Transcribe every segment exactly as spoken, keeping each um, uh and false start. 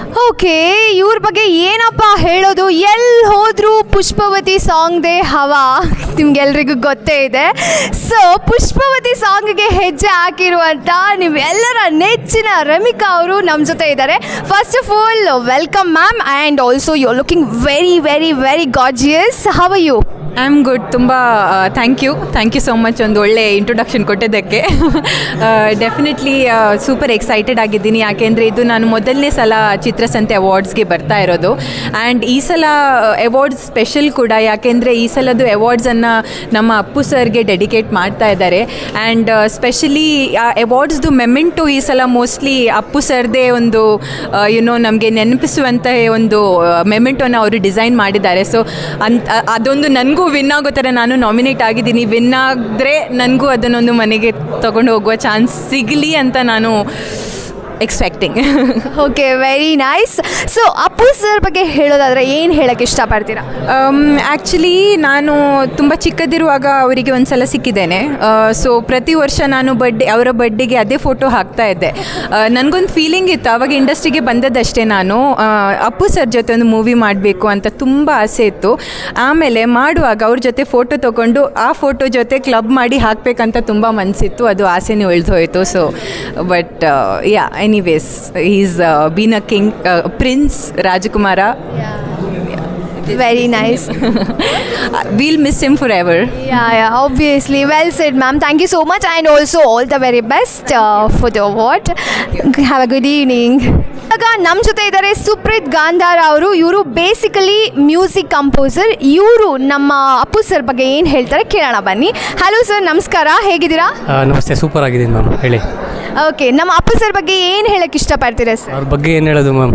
Okay, ಇವ್ರ ಬಗ್ಗೆ ಏನಪ್ಪ ಹೇಳೋದು, ಎಲ್ಲಿ ಹೋದ್ರು ಪುಷ್ಪವತಿ ಸಾಂಗ್ದೇ ಹವಾ ನಿಮ್ಗೆಲ್ರಿಗೂ ಗೊತ್ತೇ ಇದೆ. ಸೊ ಪುಷ್ಪವತಿ ಸಾಂಗ್ಗೆ ಹೆಜ್ಜೆ ಹಾಕಿರುವಂಥ ನೀವೆಲ್ಲರ ನೆಚ್ಚಿನ ರಮಿಕಾ ಅವರು ನಮ್ಮ ಜೊತೆ ಇದ್ದಾರೆ. First of all welcome ma'am, and also you are looking very very very gorgeous. How are you? I am good. ತುಂಬ thank you thank you so much ಒಂದು ಒಳ್ಳೆ ಇಂಟ್ರೊಡಕ್ಷನ್ ಕೊಟ್ಟಿದ್ದಕ್ಕೆ. ಡೆಫಿನೆಟ್ಲಿ ಸೂಪರ್ ಎಕ್ಸೈಟೆಡ್ ಆಗಿದ್ದೀನಿ, ಯಾಕೆಂದರೆ ಇದು ನಾನು ಮೊದಲನೇ ಸಲ ಚಿತ್ರಸಂತೆ ಅವಾರ್ಡ್ಸ್ಗೆ ಬರ್ತಾ ಇರೋದು. ಆ್ಯಂಡ್ ಈ ಸಲ ಅವಾರ್ಡ್ಸ್ ಸ್ಪೆಷಲ್ ಕೂಡ, ಯಾಕೆಂದರೆ ಈ ಸಲದ್ದು ಅವಾರ್ಡ್ಸನ್ನು ನಮ್ಮ ಅಪ್ಪು ಸರ್ಗೆ ಡೆಡಿಕೇಟ್ ಮಾಡ್ತಾ ಇದ್ದಾರೆ. ಆ್ಯಂಡ್ ಸ್ಪೆಷಲಿ ಆ ಅವಾರ್ಡ್ಸ್ದು ಮೆಮೆಂಟು ಈ ಸಲ ಮೋಸ್ಟ್ಲಿ ಅಪ್ಪು ಸರ್ದೇ ಒಂದು ಯುನೋ ನಮಗೆ ನೆನಪಿಸುವಂಥ ಒಂದು ಮೆಮೆಂಟೋನ ಅವರು ಡಿಸೈನ್ ಮಾಡಿದ್ದಾರೆ. ಸೊ ಅಂತ ಅದೊಂದು ನನಗೂ ವಿನ್ ಆಗೋ ಥರ ನಾನು ನಾಮಿನೇಟ್ ಆಗಿದ್ದೀನಿ. ವಿನ್ ಆದರೆ ನನಗೂ ಅದನ್ನೊಂದು ಮನೆಗೆ ತೊಗೊಂಡು ಹೋಗುವ ಚಾನ್ಸ್ ಸಿಗಲಿ ಅಂತ ನಾನು expecting. Okay, very nice. So Appu sir ಬಗ್ಗೆ ಹೇಳೋದಾದರೆ ಏನು ಹೇಳೋಕ್ಕೆ ಇಷ್ಟಪಡ್ತೀರಾ? ಆ್ಯಕ್ಚುಲಿ ನಾನು ತುಂಬ ಚಿಕ್ಕದಿರುವಾಗ ಅವರಿಗೆ ಒಂದು ಸಲ ಸಿಕ್ಕಿದ್ದೇನೆ. ಸೊ ಪ್ರತಿ ವರ್ಷ ನಾನು ಬರ್ಡೇ ಅವರ ಬರ್ಡೇಗೆ ಅದೇ ಫೋಟೋ ಹಾಕ್ತಾ ಇದ್ದೆ. ನನಗೊಂದು ಫೀಲಿಂಗ್ ಇತ್ತು ಆವಾಗ, ಇಂಡಸ್ಟ್ರಿಗೆ ಬಂದದ್ದಷ್ಟೇ ನಾನು ಅಪ್ಪು ಸರ್ ಜೊತೆ ಒಂದು ಮೂವಿ ಮಾಡಬೇಕು ಅಂತ ತುಂಬ ಆಸೆ ಇತ್ತು. ಆಮೇಲೆ ಮಾಡುವಾಗ ಅವ್ರ ಜೊತೆ ಫೋಟೋ ತೊಗೊಂಡು ಆ ಫೋಟೋ ಜೊತೆ ಕ್ಲಬ್ ಮಾಡಿ ಹಾಕಬೇಕಂತ ತುಂಬ ಮನಸ್ಸಿತ್ತು. ಅದು ಆಸೆನೇ ಉಳಿದೋಯ್ತು. So but yeah anyways he's uh, been a king, uh, prince Rajkumara. Yeah. Very nice. We'll miss him forever. Yeah, yeah, obviously. Well said, ma'am. Thank you so much, and also all the very best uh, for the award. Have a good evening. ಇವಾಗ ನಮ್ಮ ಜೊತೆ ಇದ್ದಾರೆ ಸುಪ್ರೀತ್ ಗಾಂಧಾರ ಅವರು. ಇವರು basically music composer. ಇವರು ನಮ್ಮ Appu sir ಬಗ್ಗೆ ಏನು ಹೇಳ್ತಾರೆ ಕೇಳೋಣ ಬನ್ನಿ. ಹಲೋ ಸರ್, ನಮಸ್ಕಾರ, ಹೇಗಿದ್ದೀರಾ? ನಮಸ್ತೆ, ಸೂಪರ್ ಆಗಿದ್ದೀನಿ ಮ್ಯಾಮ್, ಹೇಳಿ. ಓಕೆ, ನಮ್ಮ ಅಪ್ಪು ಸರ್ ಬಗ್ಗೆ ಏನು ಹೇಳಕ್ಕೆ ಇಷ್ಟಪಡ್ತೀರಾ ಸರ್? ಅವ್ರ ಬಗ್ಗೆ ಏನು ಹೇಳೋದು ಮ್ಯಾಮ್,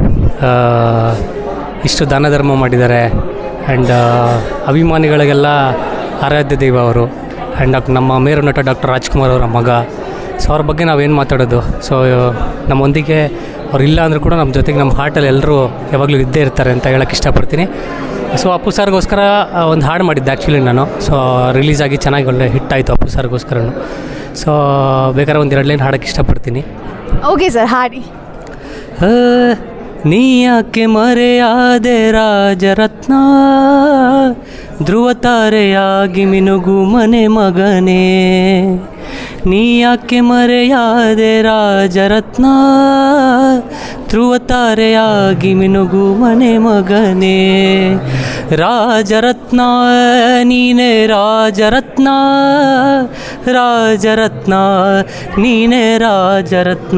ಇಷ್ಟು ದಾನ ಧರ್ಮ ಮಾಡಿದ್ದಾರೆ. ಆ್ಯಂಡ್ ಅಭಿಮಾನಿಗಳಿಗೆಲ್ಲ ಆರಾಧ್ಯ ದೈವ ಅವರು. ಆ್ಯಂಡ್ ನಮ್ಮ ಮೇರು ನಟ ಡಾಕ್ಟರ್ ರಾಜ್ಕುಮಾರ್ ಅವರ ಮಗ. ಸೊ ಅವ್ರ ಬಗ್ಗೆ ನಾವೇನು ಮಾತಾಡೋದು. ಸೊ ನಮ್ಮೊಂದಿಗೆ ಅವ್ರು ಇಲ್ಲ ಅಂದರೂ ಕೂಡ ನಮ್ಮ ಜೊತೆಗೆ ನಮ್ಮ ಹಾರ್ಟಲ್ಲಿ ಎಲ್ಲರೂ ಯಾವಾಗಲೂ ಇದ್ದೇ ಇರ್ತಾರೆ ಅಂತ ಹೇಳೋಕ್ಕೆ ಇಷ್ಟಪಡ್ತೀನಿ. ಸೊ ಅಪ್ಪು ಸರ್ಗೋಸ್ಕರ ಒಂದು ಹಾಡು ಮಾಡಿದ್ದೆ ಆ್ಯಕ್ಚುಲಿ ನಾನು. ಸೊ ರಿಲೀಸ್ ಆಗಿ ಚೆನ್ನಾಗಿ ಒಳ್ಳೆ ಹಿಟ್ ಆಯಿತು ಅಪ್ಪು ಸರ್ಗೋಸ್ಕರನು. ಸೊ ಬೇಕಾದ್ರೆ ಒಂದು ಎರಡು ಲೈನ್ ಹಾಡೋಕ್ಕೆ ಇಷ್ಟಪಡ್ತೀನಿ. ಓಕೆ ಸರ್, ಹಾಡಿ. ನೀ ಯಾಕೆ ಮರೆಯಾದೆ ರಾಜರತ್ನ, ಧ್ರುವ ತಾರೆಯಾಗಿ ಮಿನುಗು ಮನೆ ಮಗನೇ. ನೀ ಯಾಕೆ ಮರೆಯಾದೆ ರಾಜರತ್ನ, ಧ್ರುವ ತಾರೆಯಾಗಿ ಮಿನುಗು ಮನೆ ಮಗನೇ. ರಾಜರತ್ನ ನೀನೇ ರಾಜರತ್ನ, ರಾಜರತ್ನ ನೀನೇ ರಾಜರತ್ನ.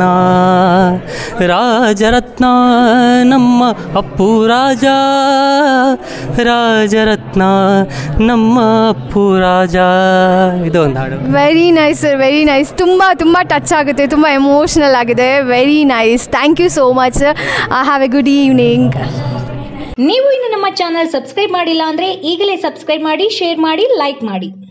ರಾಜರತ್ನ ನಮ್ಮ ಅಪ್ಪು ರಾಜ, ರಾಜರತ್ನ ನಮ್ಮ ಅಪ್ಪು ರಾಜ. ಇದು ಒಂದು ಹಾಡು. Very nice sir, very nice. ತುಂಬ ತುಂಬ ಟಚ್ ಆಗುತ್ತೆ, ತುಂಬ ಎಮೋಷ್ನಲ್ ಆಗಿದೆ. Very nice, thank you so much. Have a good evening. ನೀವು ಇನ್ನು ನಮ್ಮ ಚಾನಲ್ ಸಬ್ಸ್ಕ್ರೈಬ್ ಮಾಡಿಲ್ಲ ಅಂದರೆ ಈಗಲೇ ಸಬ್ಸ್ಕ್ರೈಬ್ ಮಾಡಿ, ಶೇರ್ ಮಾಡಿ, ಲೈಕ್ ಮಾಡಿ.